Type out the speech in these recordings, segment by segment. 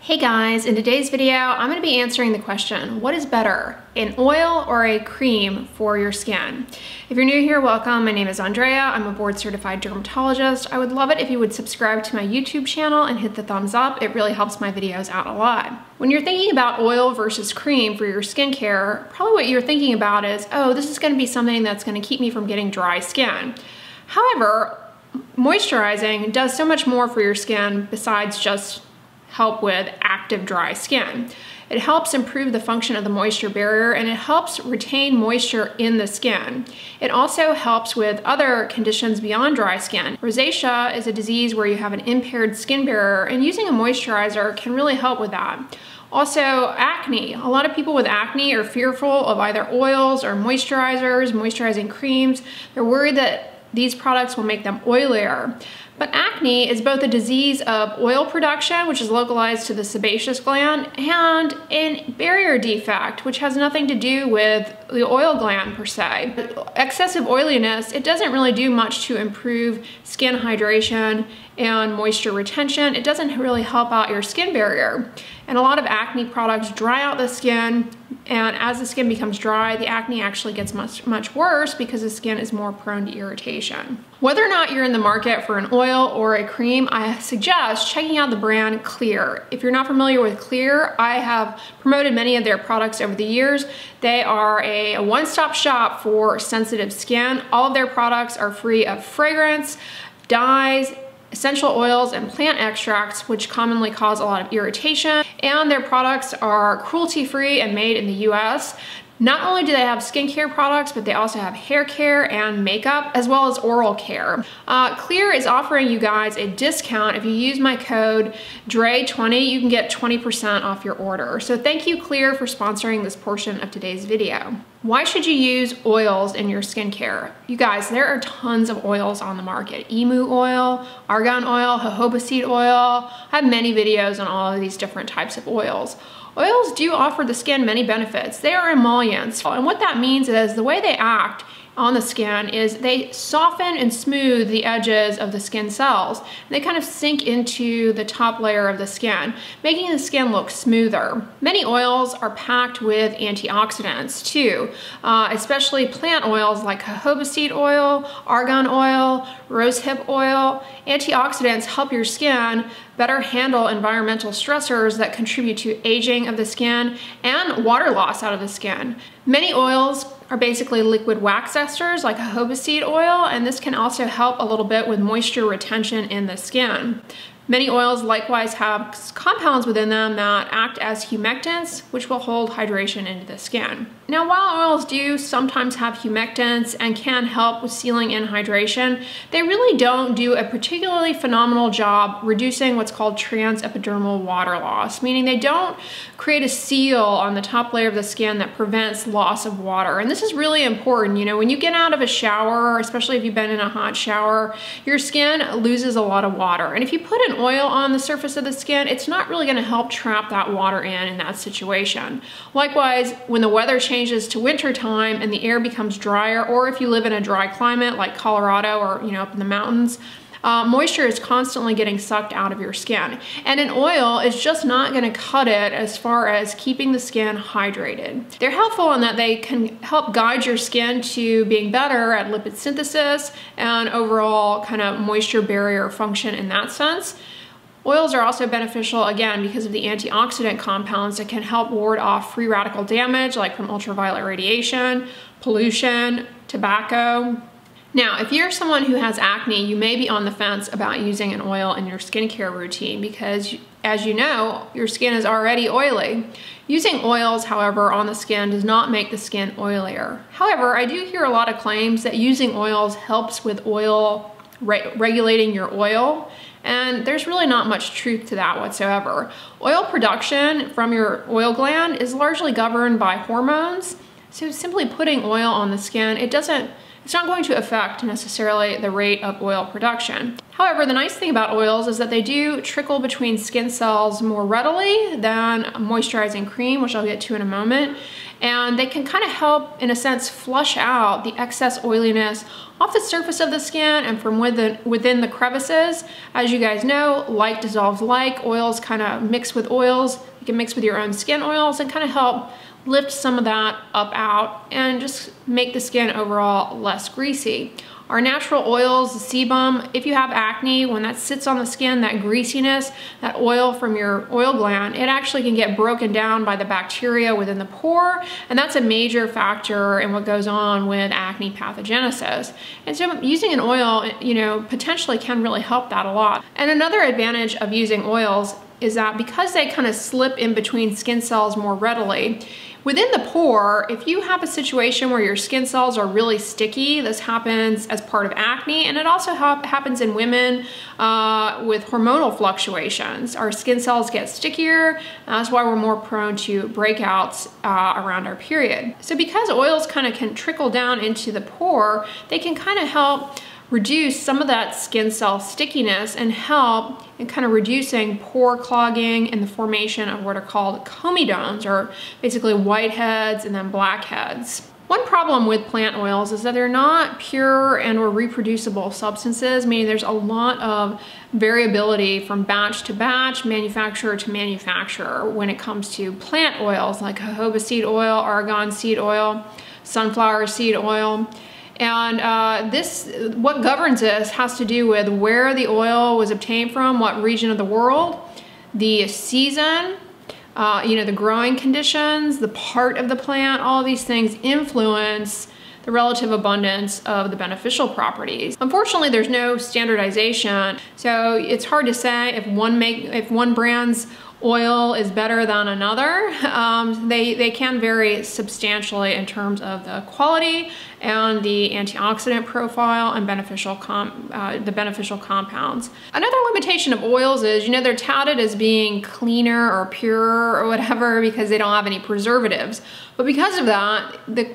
Hey guys, in today's video, I'm going to be answering the question, what is better, an oil or a cream for your skin? If you're new here, welcome. My name is Andrea. I'm a board certified dermatologist. I would love it if you would subscribe to my YouTube channel and hit the thumbs up. It really helps my videos out a lot. When you're thinking about oil versus cream for your skincare, probably what you're thinking about is, oh, this is going to be something that's going to keep me from getting dry skin. However, moisturizing does so much more for your skin besides just help with active dry skin. It helps improve the function of the moisture barrier and it helps retain moisture in the skin. It also helps with other conditions beyond dry skin. Rosacea is a disease where you have an impaired skin barrier, and using a moisturizer can really help with that. Also, acne. A lot of people with acne are fearful of either oils or moisturizers, moisturizing creams. They're worried that these products will make them oilier. But acne is both a disease of oil production, which is localized to the sebaceous gland, and a barrier defect, which has nothing to do with the oil gland per se. Excessive oiliness, it doesn't really do much to improve skin hydration and moisture retention. It doesn't really help out your skin barrier. And a lot of acne products dry out the skin, and as the skin becomes dry, the acne actually gets much worse because the skin is more prone to irritation. Whether or not you're in the market for an oil or a cream, I suggest checking out the brand Klear. If you're not familiar with Klear, I have promoted many of their products over the years. They are a one-stop shop for sensitive skin. All of their products are free of fragrance, dyes, essential oils, and plant extracts, which commonly cause a lot of irritation. And their products are cruelty-free and made in the US. Not only do they have skincare products, but they also have hair care and makeup, as well as oral care. Klear is offering you guys a discount. If you use my code DRE20, you can get 20% off your order. So thank you, Klear, for sponsoring this portion of today's video. Why should you use oils in your skincare? You guys, there are tons of oils on the market. Emu oil, argan oil, jojoba seed oil. I have many videos on all of these different types of oils. Oils do offer the skin many benefits. They are emollients, and what that means is the way they act on the skin is they soften and smooth the edges of the skin cells. And they kind of sink into the top layer of the skin, making the skin look smoother. Many oils are packed with antioxidants too, especially plant oils like jojoba seed oil, argan oil, rosehip oil. Antioxidants help your skin better handle environmental stressors that contribute to aging of the skin and water loss out of the skin. Many oils are basically liquid wax esters like jojoba seed oil, and this can also help a little bit with moisture retention in the skin. Many oils likewise have compounds within them that act as humectants, which will hold hydration into the skin. Now, while oils do sometimes have humectants and can help with sealing in hydration, they really don't do a particularly phenomenal job reducing what's called transepidermal water loss, meaning they don't create a seal on the top layer of the skin that prevents loss of water. And this is really important. You know, when you get out of a shower, especially if you've been in a hot shower, your skin loses a lot of water. And if you put an oil on the surface of the skin, it's not really going to help trap that water in that situation. Likewise, when the weather changes to winter time and the air becomes drier, or if you live in a dry climate like Colorado or up in the mountains, moisture is constantly getting sucked out of your skin. And an oil is just not going to cut it as far as keeping the skin hydrated. They're helpful in that they can help guide your skin to being better at lipid synthesis and overall kind of moisture barrier function in that sense. Oils are also beneficial, again, because of the antioxidant compounds that can help ward off free radical damage, like from ultraviolet radiation, pollution, tobacco. Now, if you're someone who has acne, you may be on the fence about using an oil in your skincare routine because, as you know, your skin is already oily. Using oils, however, on the skin does not make the skin oilier. However, I do hear a lot of claims that using oils helps with regulating your oil, and there's really not much truth to that whatsoever. Oil production from your oil gland is largely governed by hormones, so simply putting oil on the skin, it's not going to affect necessarily the rate of oil production. However, the nice thing about oils is that they do trickle between skin cells more readily than moisturizing cream, which I'll get to in a moment. and they can kind of help, in a sense, flush out the excess oiliness off the surface of the skin and from within the crevices. As you guys know, like dissolves like. Oils kind of mix with oils. You can mix with your own skin oils and kind of help lift some of that up out and just make the skin overall less greasy. Our natural oils, the sebum, if you have acne, when that sits on the skin, that greasiness, that oil from your oil gland, it actually can get broken down by the bacteria within the pore, and that's a major factor in what goes on with acne pathogenesis. And so using an oil, you know, potentially can really help that a lot. And another advantage of using oils is that because they kind of slip in between skin cells more readily, within the pore, if you have a situation where your skin cells are really sticky, this happens as part of acne, and it also happens in women with hormonal fluctuations. Our skin cells get stickier, that's why we're more prone to breakouts around our period. So because oils kind of can trickle down into the pore, they can kind of help reduce some of that skin cell stickiness and help in kind of reducing pore clogging and the formation of what are called comedones, or basically whiteheads and then blackheads. One problem with plant oils is that they're not pure and or reproducible substances, meaning there's a lot of variability from batch to batch, manufacturer to manufacturer when it comes to plant oils like jojoba seed oil, argan seed oil, sunflower seed oil. And what governs this has to do with where the oil was obtained from, what region of the world, the season, you know, the growing conditions, the part of the plant. All of these things influence the relative abundance of the beneficial properties. Unfortunately, there's no standardization, so it's hard to say if one brand's oil is better than another. They can vary substantially in terms of the quality and the antioxidant profile and the beneficial compounds. Another limitation of oils is, you know, they're touted as being cleaner or purer or whatever because they don't have any preservatives. But because of that, the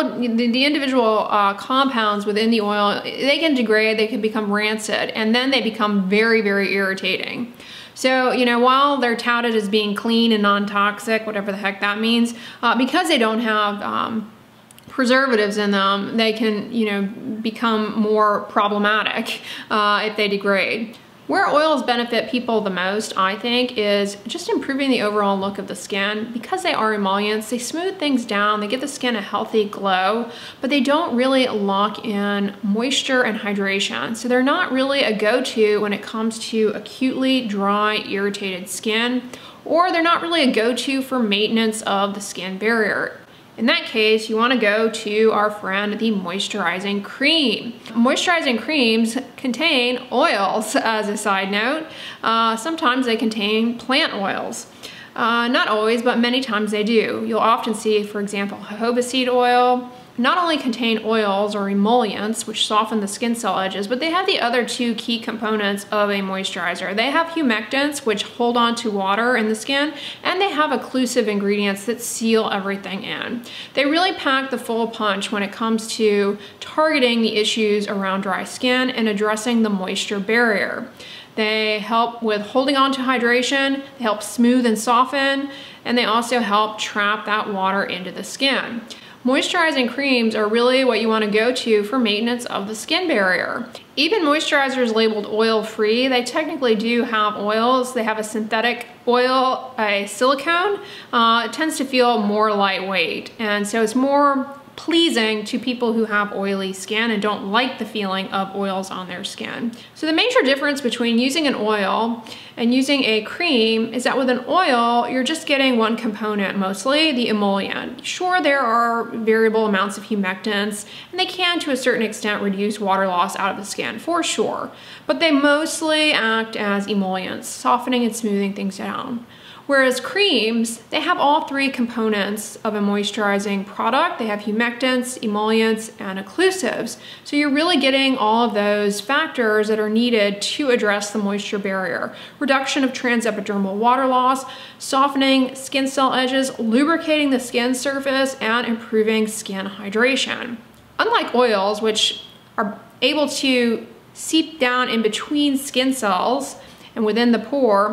individual compounds within the oil, they can degrade, they can become rancid, and then they become very, very irritating. So, you know, while they're touted as being clean and non-toxic, whatever the heck that means, because they don't have preservatives in them, they can, you know, become more problematic if they degrade. Where oils benefit people the most, I think, is just improving the overall look of the skin. Because they are emollients, they smooth things down, they give the skin a healthy glow, but they don't really lock in moisture and hydration. So they're not really a go-to when it comes to acutely dry, irritated skin, or they're not really a go-to for maintenance of the skin barrier. In that case, you want to go to our friend, the moisturizing cream. Moisturizing creams contain oils, as a side note. Sometimes they contain plant oils. Not always, but many times they do. You'll often see, for example, jojoba seed oil not only contain oils or emollients, which soften the skin cell edges, but they have the other two key components of a moisturizer. They have humectants, which hold on to water in the skin, and they have occlusive ingredients that seal everything in. They really pack the full punch when it comes to targeting the issues around dry skin and addressing the moisture barrier. They help with holding on to hydration, they help smooth and soften, and they also help trap that water into the skin. Moisturizing creams are really what you want to go to for maintenance of the skin barrier. Even moisturizers labeled oil-free, they technically do have oils. They have a synthetic oil, a silicone. It tends to feel more lightweight, and so it's more pleasing to people who have oily skin and don't like the feeling of oils on their skin. So the major difference between using an oil and using a cream is that with an oil, you're just getting one component, mostly the emollient. Sure, there are variable amounts of humectants, and they can, to a certain extent, reduce water loss out of the skin, for sure. But they mostly act as emollients, softening and smoothing things down. Whereas creams, they have all three components of a moisturizing product. They have humectants, emollients, and occlusives. So you're really getting all of those factors that are needed to address the moisture barrier. Reduction of transepidermal water loss, softening skin cell edges, lubricating the skin surface, and improving skin hydration. Unlike oils, which are able to seep down in between skin cells and within the pore,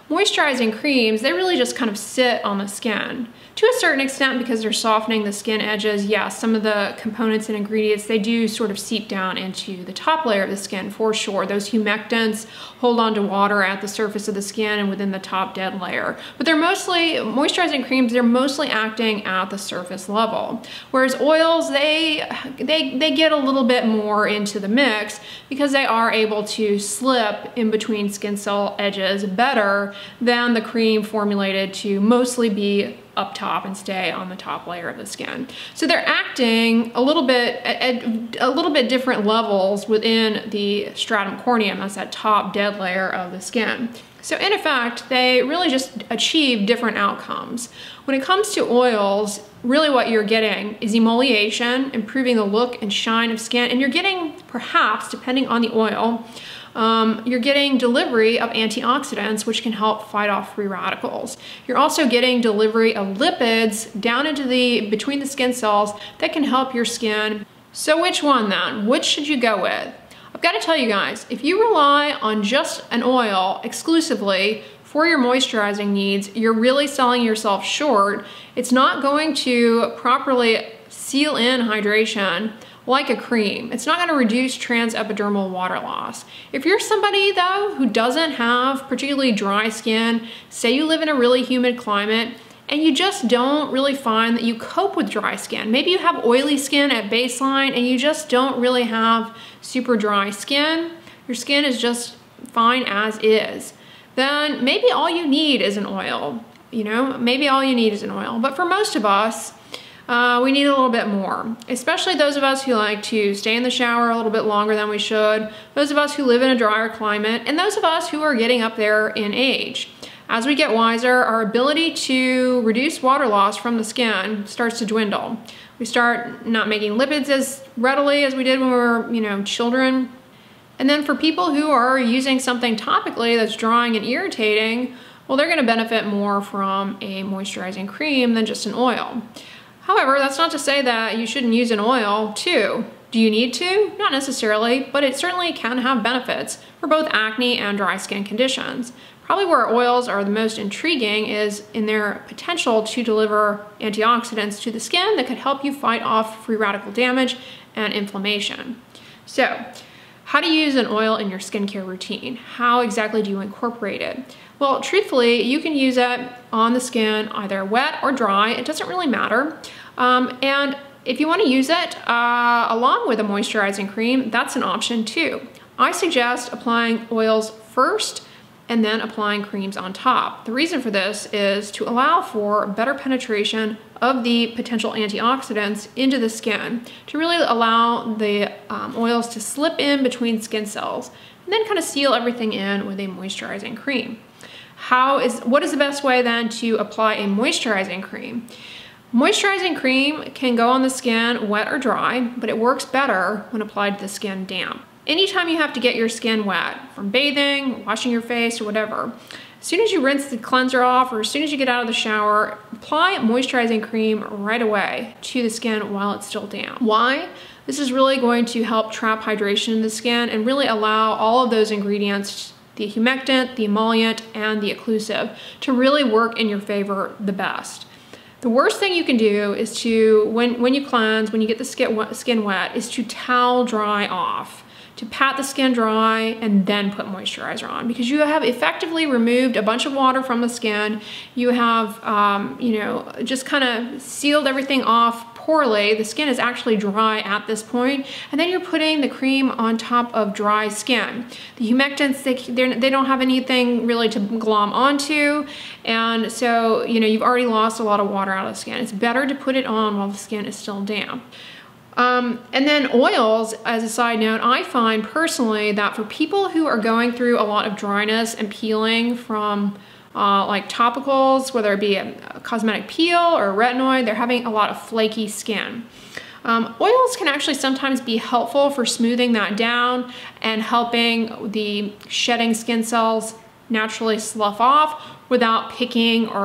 Moisturizing creams, they really just kind of sit on the skin. To a certain extent, because they're softening the skin edges, yes, some of the components and ingredients, they do sort of seep down into the top layer of the skin for sure. Those humectants hold on to water at the surface of the skin and within the top dead layer. But they're mostly, moisturizing creams, they're mostly acting at the surface level. Whereas oils, they get a little bit more into the mix because they are able to slip in between skin cell edges better than the cream formulated to mostly be up top and stay on the top layer of the skin. So they're acting a little bit at a little bit different levels within the stratum corneum, that's that top dead layer of the skin. So in effect, they really just achieve different outcomes. When it comes to oils, really what you're getting is emoliation, improving the look and shine of skin, and you're getting, perhaps, depending on the oil, you're getting delivery of antioxidants, which can help fight off free radicals. You're also getting delivery of lipids down into between the skin cells that can help your skin. So which one then? Which should you go with? I've got to tell you guys, if you rely on just an oil exclusively for your moisturizing needs, you're really selling yourself short. It's not going to properly seal in hydration like a cream. It's not going to reduce transepidermal water loss. If you're somebody though who doesn't have particularly dry skin, say you live in a really humid climate, and you just don't really find that you cope with dry skin. Maybe you have oily skin at baseline and you just don't really have super dry skin. Your skin is just fine as is. Then maybe all you need is an oil. You know, maybe all you need is an oil. But for most of us, we need a little bit more, especially those of us who like to stay in the shower a little bit longer than we should, those of us who live in a drier climate, and those of us who are getting up there in age. As we get wiser, our ability to reduce water loss from the skin starts to dwindle. We start not making lipids as readily as we did when we were, children. And then for people who are using something topically that's drying and irritating, well, they're gonna benefit more from a moisturizing cream than just an oil. However, that's not to say that you shouldn't use an oil too. Do you need to? Not necessarily, but it certainly can have benefits for both acne and dry skin conditions. Probably where oils are the most intriguing is in their potential to deliver antioxidants to the skin that could help you fight off free radical damage and inflammation. So, how do you use an oil in your skincare routine? How exactly do you incorporate it? Well, truthfully, you can use it on the skin either wet or dry. It doesn't really matter. And if you want to use it along with a moisturizing cream, that's an option too. I suggest applying oils first and then applying creams on top. The reason for this is to allow for better penetration of the potential antioxidants into the skin, to really allow the oils to slip in between skin cells and then kind of seal everything in with a moisturizing cream. What is the best way then to apply a moisturizing cream? Moisturizing cream can go on the skin wet or dry, but it works better when applied to the skin damp. Anytime you have to get your skin wet, from bathing, washing your face, or whatever, as soon as you rinse the cleanser off or as soon as you get out of the shower, apply moisturizing cream right away to the skin while it's still damp. Why? This is really going to help trap hydration in the skin and really allow all of those ingredients, the humectant, the emollient, and the occlusive, to really work in your favor the best. The worst thing you can do is to, when you cleanse, when you get the skin wet, is to towel dry off, to pat the skin dry and then put moisturizer on, because you have effectively removed a bunch of water from the skin. You have, just kind of sealed everything off poorly. The skin is actually dry at this point, and then you're putting the cream on top of dry skin. The humectants, they don't have anything really to glom onto, and so you've already lost a lot of water out of the skin. It's better to put it on while the skin is still damp. And then oils, as a side note, I find personally that for people who are going through a lot of dryness and peeling from like topicals, whether it be a cosmetic peel or a retinoid, they're having a lot of flaky skin. Oils can actually sometimes be helpful for smoothing that down and helping the shedding skin cells naturally slough off without picking or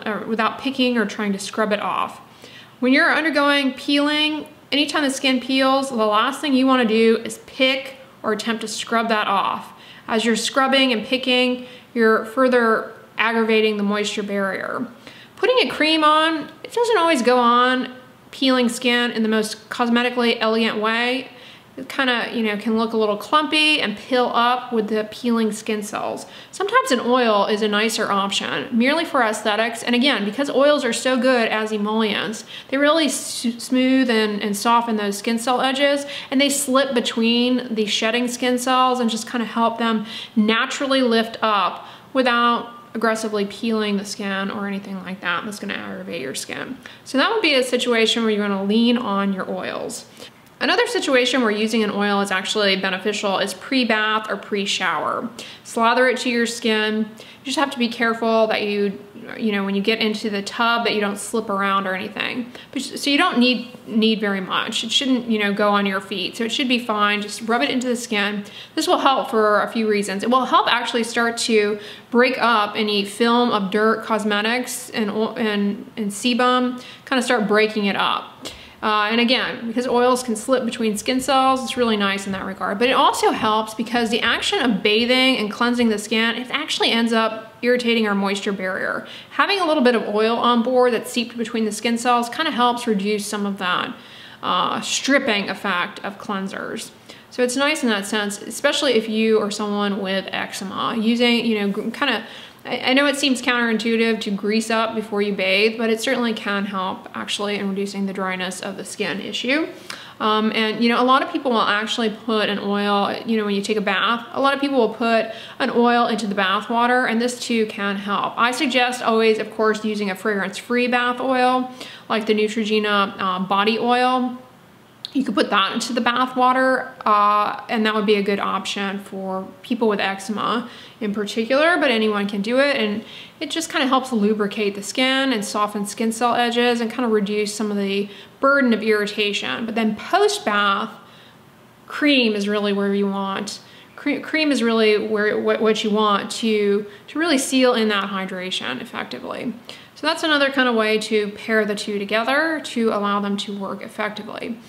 trying to scrub it off. When you're undergoing peeling, anytime the skin peels, the last thing you want to do is pick or attempt to scrub that off. As you're scrubbing and picking, you're further aggravating the moisture barrier. Putting a cream on, it doesn't always go on peeling skin in the most cosmetically elegant way. It kind of, can look a little clumpy and peel up with the peeling skin cells. Sometimes an oil is a nicer option, merely for aesthetics. And again, because oils are so good as emollients, they really smooth and soften those skin cell edges, and they slip between the shedding skin cells and just kind of help them naturally lift up without aggressively peeling the skin or anything like that that's going to aggravate your skin. So that would be a situation where you're going to lean on your oils. Another situation where using an oil is actually beneficial is pre-bath or pre-shower. Slather it to your skin. You just have to be careful that when you get into the tub, that you don't slip around or anything. So you don't need very much. It shouldn't, go on your feet. So it should be fine. Just rub it into the skin. This will help for a few reasons. It will help actually start to break up any film of dirt, cosmetics, and sebum, kind of start breaking it up. And again, because oils can slip between skin cells, it's really nice in that regard. But it also helps because the action of bathing and cleansing the skin, it actually ends up irritating our moisture barrier. Having a little bit of oil on board that's seeped between the skin cells kind of helps reduce some of that stripping effect of cleansers. So it's nice in that sense, especially if you are someone with eczema. Using, I know it seems counterintuitive to grease up before you bathe, but it certainly can help actually in reducing the dryness of the skin issue. And a lot of people will actually put an oil, when you take a bath, a lot of people will put an oil into the bath water, and this too can help. I suggest always, of course, using a fragrance-free bath oil, like the Neutrogena body oil. You could put that into the bath water, and that would be a good option for people with eczema in particular, but anyone can do it. And it just kind of helps lubricate the skin and soften skin cell edges and kind of reduce some of the burden of irritation. But then post-bath, cream is really where you want. Cream is really what you want to really seal in that hydration effectively. So that's another kind of way to pair the two together to allow them to work effectively.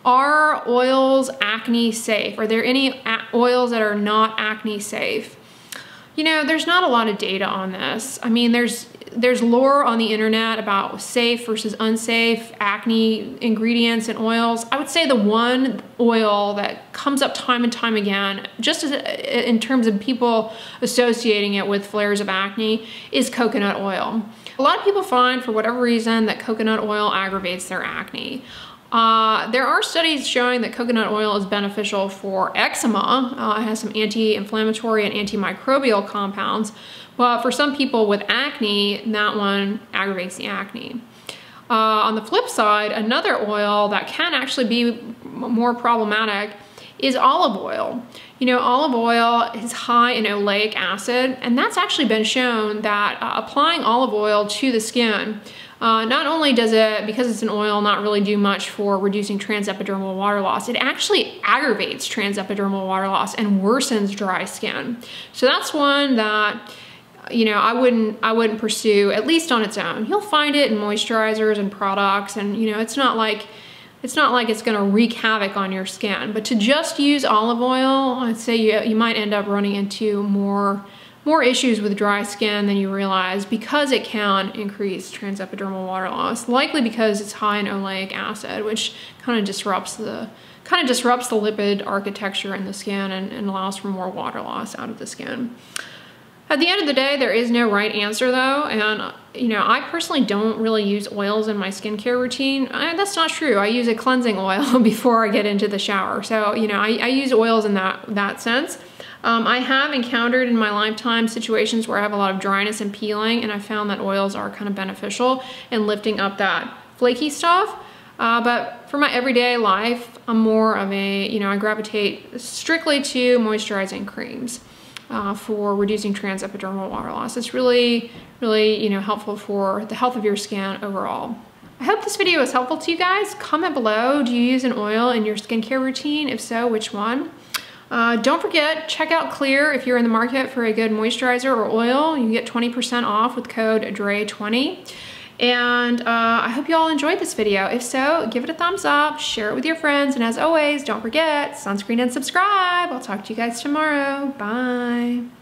Are oils acne safe? Are there any oils that are not acne safe? There's not a lot of data on this. I mean, there's lore on the internet about safe versus unsafe acne ingredients and oils. I would say the one oil that comes up time and time again, just in terms of people associating it with flares of acne, is coconut oil. A lot of people find, for whatever reason, that coconut oil aggravates their acne. There are studies showing that coconut oil is beneficial for eczema. It has some anti-inflammatory and antimicrobial compounds, but for some people with acne, that one aggravates the acne. On the flip side, another oil that can actually be more problematic is olive oil. Olive oil is high in oleic acid, and that's actually been shown that applying olive oil to the skin, not only does it, because it's an oil, not really do much for reducing transepidermal water loss, it actually aggravates transepidermal water loss and worsens dry skin. So that's one that, I wouldn't pursue, at least on its own. You'll find it in moisturizers and products, and it's not like it's gonna wreak havoc on your skin. But to just use olive oil, I'd say you might end up running into more issues with dry skin than you realize, because it can increase transepidermal water loss, likely because it's high in oleic acid, which kind of disrupts the lipid architecture in the skin and allows for more water loss out of the skin. At the end of the day, there is no right answer though, and I personally don't really use oils in my skincare routine. That's not true. I use a cleansing oil before I get into the shower. So, I use oils in that sense. I have encountered in my lifetime situations where I have a lot of dryness and peeling, and I found that oils are kind of beneficial in lifting up that flaky stuff. But for my everyday life, I'm more of I gravitate strictly to moisturizing creams for reducing transepidermal water loss. It's really, really, helpful for the health of your skin overall. I hope this video was helpful to you guys. Comment below, do you use an oil in your skincare routine? If so, which one? Don't forget, check out Clear if you're in the market for a good moisturizer or oil. You can get 20% off with code DRE20. And I hope you all enjoyed this video. If so, give it a thumbs up, share it with your friends, and as always, don't forget, sunscreen and subscribe. I'll talk to you guys tomorrow. Bye.